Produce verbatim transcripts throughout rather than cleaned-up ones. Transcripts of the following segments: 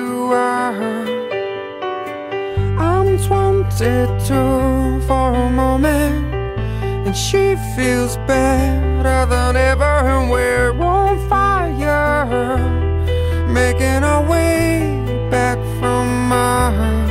you are. I'm twenty-two for a moment, and she feels better than ever, and we're on fire, making our way back from Mars.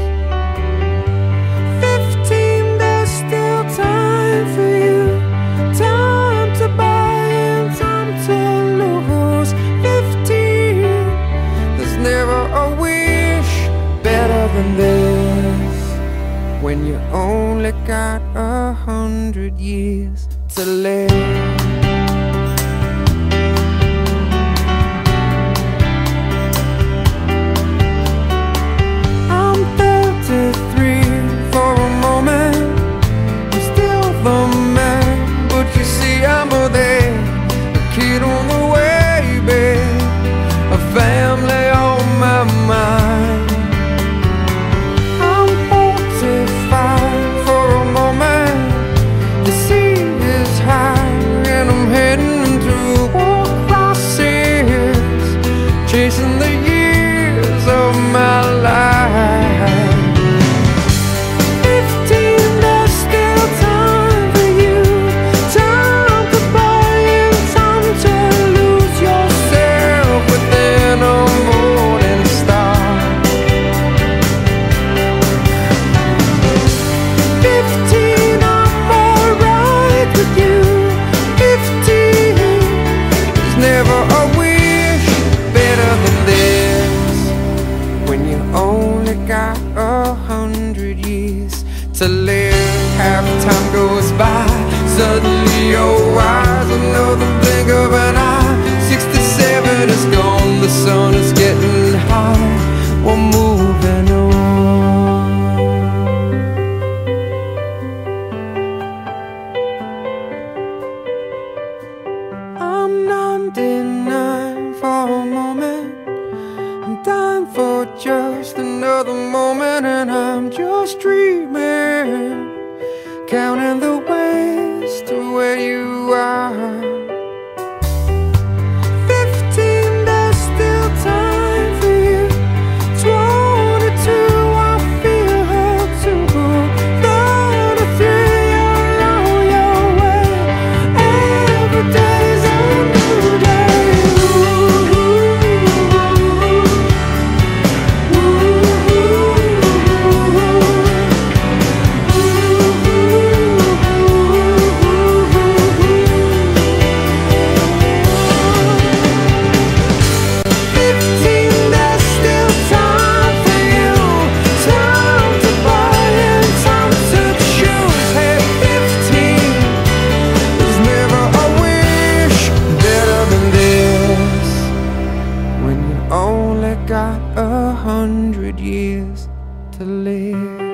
Fifteen, there's still time for you, time to buy and time to lose. Fifteen, there's never a wish better than this, when you only got a hundred years to live. Chasing the years of my life. Fifteen, there's still time for you, time to buy and time to lose yourself within a morning star. Fifteen, I'm alright with you. Fifteen, there's never a only got a hundred years to live. Half time goes by, suddenly you're wise, another blink of an eye. Sixty-seven is gone, the sun is getting high, we're moving on. I'm ninety-nine for a moment, I'm dying for just another moment, and I'm just dreaming, counting the ways to where you are. Fifteen, there's still time for you. Twenty-two, I feel her too. Thirty-three, you're on your way. Every day's a new day. Only got a hundred years to live.